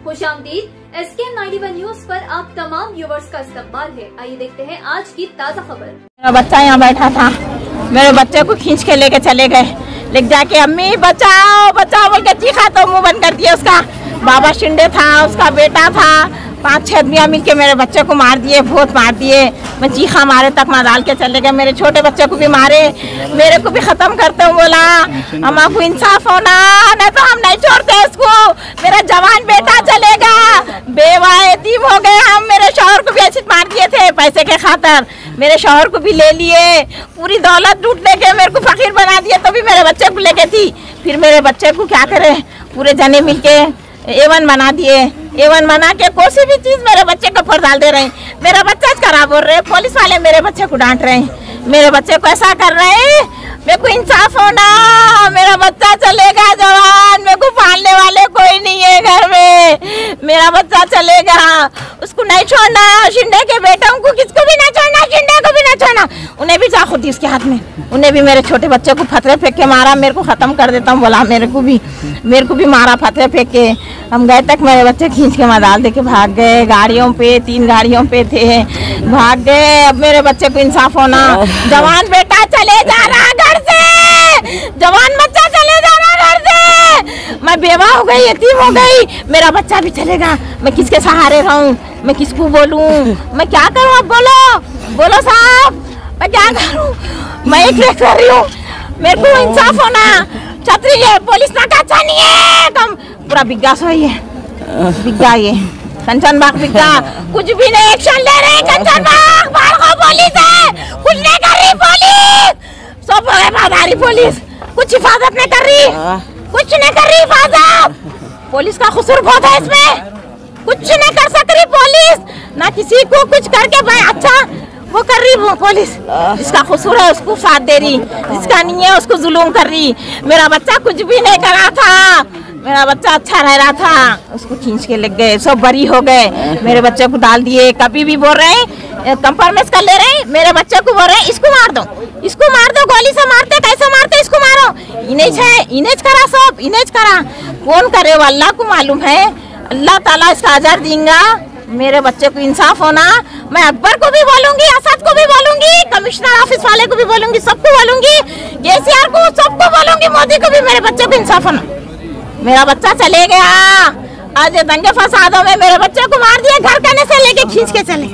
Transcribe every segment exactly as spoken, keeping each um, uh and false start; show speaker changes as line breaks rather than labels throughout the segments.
खुशामदीद S K ninety one news पर आप तमाम व्यूवर्स का इस्तकबाल है। आइए देखते हैं आज की ताज़ा खबर।
मेरा बच्चा यहाँ बैठा था, मेरे बच्चे को खींच के लेके चले गए, लेके जाके अम्मी बचाओ बचाओ बोल के चीखा तो मुंह बंद कर दिया। उसका बाबा शिंदे था, उसका बेटा था, पांच छह आदमी मिल के मेरे बच्चे को मार दिए, बहुत मार दिए। मैं चीखा मारे तक मार डाल के चले गए, मेरे छोटे बच्चे को भी मारे, मेरे को भी खत्म करते हूँ। बोला अम्मा को इंसाफ होना, नहीं तो हम नहीं छोड़ते उसको, मेरा जवान बेटा चलेगा। बेवा यतीम हो गए हम, मेरे शौहर को भी ऐसे मार दिए थे पैसे के खातर, मेरे शौहर को भी ले लिए, पूरी दौलत लूट लेके मेरे को फकीर बना दिया, तो भी मेरे बच्चे को लेके थी। फिर मेरे बच्चे को क्या करे, पूरे जने मिल के एवन बना दिए, एवन बना के कोई भी चीज मेरे बच्चे को फोड़ डाल दे रहे हैं। मेरा बच्चा खराब बोल रहे हैं, पुलिस वाले मेरे बच्चे को डांट रहे हैं, मेरे बच्चे को ऐसा कर रहे हैं। मेरे को इंसाफ होना, मेरा बच्चा चलेगा जवान, मेरे को पालने वाले कोई नहीं है घर में, मेरा बच्चा चलेगा, उसको नहीं छोड़ना। शिंदे के बेटों को किसको भी नहीं छोड़ना, शिंदे को भी नहीं छोड़ना। उन्हें भी चाकू थी उसके हाथ में, उन्हें भी मेरे छोटे बच्चे को फतरे फेंक के मारा, मेरे को खत्म कर देता हूँ बोला, मेरे को भी मेरे को भी मारा फतरे फेंक के। हम गए तक मेरे बच्चे खींच के मदाल दे के भाग गए, गाड़ियों पे, तीन गाड़ियों पे थे, भाग गए। अब मेरे बच्चे को इंसाफ होना, जवान बेटा चले जा रहा घर से, जवान बच्चा चले जा रहा घर से। मैं बेवा हो गई, यतीम हो गई, मेरा बच्चा भी चलेगा। मैं किसके सहारे रहूं, मैं किसको बोलूं, मैं क्या करूं? अब बोलो बोलो साहब, मैं क्या करूं? मैं एक रेख कर रही हूँ, मेरे को इंसाफ होना। छतरी है, पुलिस नाका अच्छा नहीं है, कम पूरा बिग्गा सो है, बिग्गा ये कंचन बाग बिग्गा, कुछ भी नहीं एक्शन ले रहे कंचन बाग, बाहर को पुलिस है, कुछ नहीं कर रही पुलिस, सब वफादारी पुलिस, कुछ हिफाजत नहीं कर रही, कुछ नहीं कर रही हिफाजत। पुलिस का कसूर बहुत है इसमें, कुछ नहीं कर सक रही पुलिस, ना किसी को कुछ करके भाई अच्छा वो कर रही वो पुलिस, जिसका कसूर है उसको साथ दे रही, जिसका नहीं है उसको जुलूम कर रही। मेरा बच्चा कुछ भी नहीं करा था, मेरा बच्चा अच्छा रह रहा था, उसको खींच के लग गए, सब बरी हो गए, मेरे बच्चे को डाल दिए। कभी भी बोल रहे हैं कंप्रोमाइज कर ले रहे हैं, मेरे बच्चे को बोल रहे हैं इसको मार दो, इसको मार दो, गोली से मारते कैसे मारते, इसको मारो। इनेज है, इनेज करा, सब इनेज करा, कौन करे वो अल्लाह को मालूम है, अल्लाह ताला इसका अजर देगा। मेरे बच्चे को इंसाफ होना, मैं अकबर को भी बोलूंगी, असद को भी बोलूंगी, कमिश्नर ऑफिस वाले को भी बोलूंगी, सबको बोलूंगी, केसीआर को, सबको बोलूंगी, मोदी को भी, मेरे बच्चे को इंसाफ होना। मेरा बच्चा चले गया, आज दंगे फसादों में मेरे बच्चे को मार दिया, घर करने से लेके खींच के चले,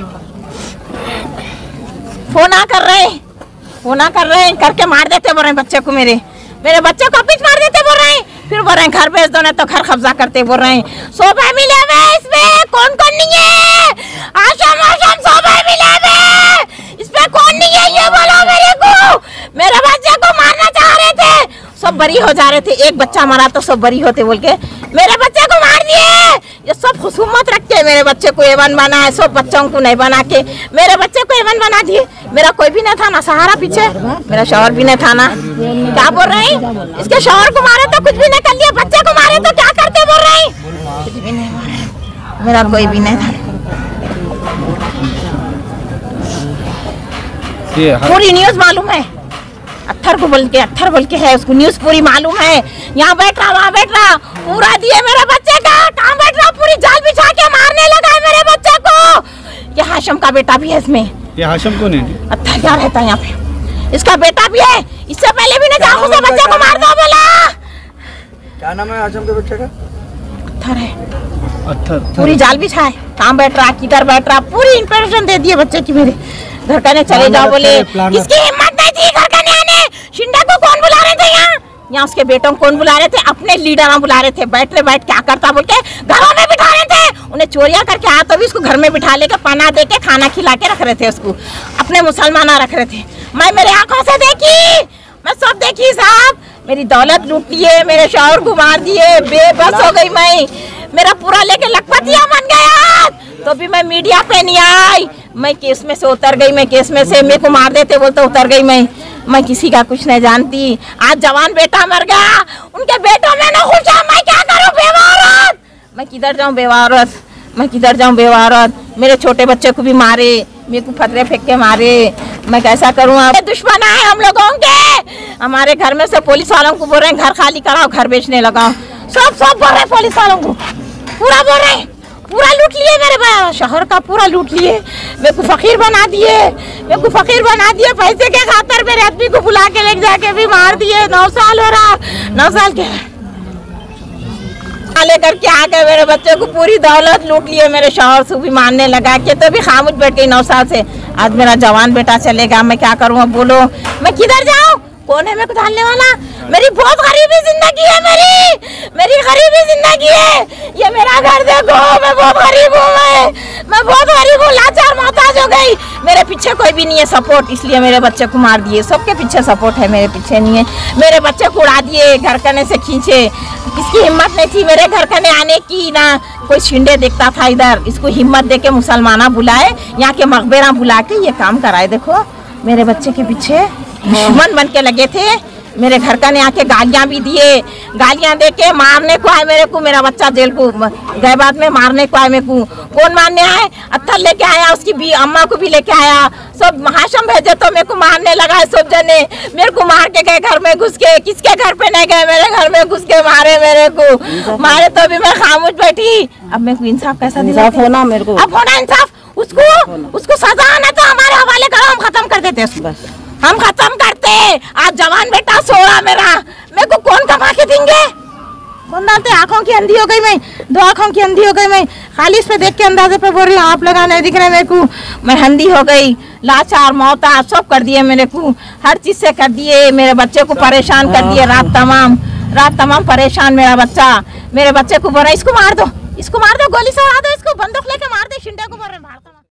फोन आ कर रहे फोन आ कर रहे करके मार देते बोल रहे बच्चे को, मेरे मेरे बच्चे को पिच मार देते बोल रहे हैं, फिर बोल रहे हैं घर भेज दो ना तो घर कब्जा करते बोल रहे हैं। सौ फैमिली है इसमें, कौन कौन नहीं है, आशम आशम सौ फैमिली है इसमें, कौन नहीं है ये बोलो मेरे को। मेरे बच्चे को मारना चाह रहे थे, सब बरी हो जा रहे थे, एक बच्चा मरा तो सब बरी होते बोल के मेरे बच्चे को मार दिए। ये सब खुसूमत रख के मेरे बच्चे को एवन बना है, सब बच्चों को नहीं बना के मेरे बच्चे को एवन बना दिए। मेरा कोई भी नहीं था ना सहारा पीछे, मेरा शौहर भी नहीं था ना, क्या बोल रहे हैं, इसके शौहर को मारे तो कुछ भी नहीं कर लिया, बच्चे को मारे तो क्या करते बोल रहे हैं, कुछ भी नहीं मारे, मेरा कोई भी नहीं था। पूरी न्यूज मालूम है, अत्थर को बोल के अत्थर बोल के है, उसको न्यूज पूरी मालूम है, यहाँ बैठ रहा वहाँ बैठ रहा, पूरा दिए मेरे बच्चे का, कहाँ बैठ रहा, पूरी जाल बिछा के मारने लगा है मेरे बच्चे को। ये हाशम का बेटा भी है इसमें, ये हाशम कौन है? अत्थर क्या रहता है यहाँ पे, इसका बेटा भी है, इससे पहले भी ना चाकू से बच्चे को मार दो बोला।
क्या नाम है हाशम के बेटे का?
अत्थर है, अत्थर, पूरी जाल बिछाए, कहाँ बैठ रहा, किधर बैठ रहा, पूरी इंफॉर्मेशन दे दी है बच्चे की। मेरे घर करने चले जाओ बोले, इसकी हिम्मत नहीं थी घर करने आने। शिंदे को कौन बुला रहे थे यहाँ, यहाँ उसके बेटों को कौन बुला रहे थे, अपने लीडर बुला रहे थे, बैठ रहे बैठ क्या करता बोल के घरों में बिठा रहे थे, उन्हें चोरियां करके आया तो भी उसको घर में बिठा लेकर पना दे के खाना खिला के रख रहे थे, उसको अपने मुसलमान रख रहे थे। मैं मेरे आंखों से देखी, मैं सब देखी साहब, मेरी दौलत लूट लिए, मेरे शौहर को मार दिए, बेबस हो गई मैं, मेरा पूरा लेके लखपतिया बन गया, तो भी मैं मीडिया पे नहीं आई, मैं केस में से उतर गई, मैं केस में से, मेरे को मार देते बोलते उतर गई मैं मैं किसी का कुछ नहीं जानती। आज जवान बेटा मर गया, उनके बेटों में ना खुश है, मैं क्या करूं बेवा औरत, मैं किधर जाऊं बेवा औरत, मैं किधर जाऊं बेवा औरत, मेरे छोटे बच्चे को भी मारे, मेरे को फतरे फेंक के मारे, मैं कैसा करूं। आप दुश्मन है हम लोगों के, हमारे घर में से पुलिस वालों को बोल रहे हैं घर खाली कराओ, घर बेचने लगाओ, सब सब बोल रहे हैं पुलिस वालों को, पूरा बोल रहे पूरा लूट लिए मेरे शहर का, पूरा लूट लिए, मेरे को फकीर बना दिए, मेरे को फकीर बना दिए पैसे के खातर। मेरे आदमी को बुला के ले जाके भी मार दिए। नौ साल हो रहा, नौ साल के लेकर के आ गए, मेरे बच्चे को पूरी दौलत लूट लिए। मेरे शौहर से भी मारने लगा के तो भी खामोश बैठ गई नौ साल से। आज मेरा जवान बेटा चलेगा, मैं क्या करूँ? बोलो मैं किधर जाऊँ? कौन है मेरे को डालने वाला? मेरी बहुत गरीबी जिंदगी है, मेरी मेरी गरीबी जिंदगी है। ये मेरा घर देखो, मैं बहुत गरीब हूँ, मैं मैं बहुत गरीब हूँ, लाचार मोहताज हो गई। मेरे पीछे कोई भी नहीं है सपोर्ट, इसलिए मेरे बच्चे को मार दिए। सबके पीछे सपोर्ट है, मेरे पीछे नहीं है। मेरे बच्चे को उड़ा दिए, घर कने से खींचे। इसकी हिम्मत नहीं थी मेरे घर कने आने की, ना कोई शिंदे देखता था इधर। इसको हिम्मत दे के मुसलमाना बुलाए, यहाँ के मकबरा बुला के ये काम कराए। देखो मेरे बच्चे के पीछे दुश्मन बन के लगे थे। मेरे घर का ने आके गालियां भी दिए, गालियां दे के मारने को आए मेरे को। मेरा बच्चा जेल को गए बाद में मारने को आए मेरे को। कौन मारने आए? अत्थर लेके आया, उसकी भी अम्मा को भी लेके आया। सब हाशम भेजे तो मेरे को मारने लगा। सब जने मेरे को मार के गए घर में घुस के। किसके घर पे नहीं गए, मेरे घर में घुस के मारे मेरे को। मारे तो भी मैं खामोश बैठी। अब मेरे को इंसाफ कैसा इंसाफ होना मेरे को? अब होना इंसाफ। उसको उसको सजा आना तो हमारे हवाले करो, हम खत्म कर देते उसको, हम खत्म करते। आज जवान बेटा सो रहा मेरा, मेरे को कौन कमा के देंगे? कौन डालते? आंखों की अंधी हो गई मैं, दो आंखों की अंधी हो गई मैं। खाली इस पे देख के अंदाजे पे बोल रही हूँ, आप लोग नहीं दिख रहे मेरे को। मैं अंधी हो गई, लाचार मोहताज सब कर दिए मेरे को, हर चीज से कर दिए। मेरे बच्चे को परेशान कर दिए, रात तमाम रात तमाम परेशान मेरा बच्चा। मेरे बच्चे को बोला इसको मार दो, इसको मार दो, गोली से मार दो, इसको बंदूक लेके मार दो, शिंदे को बोल रहे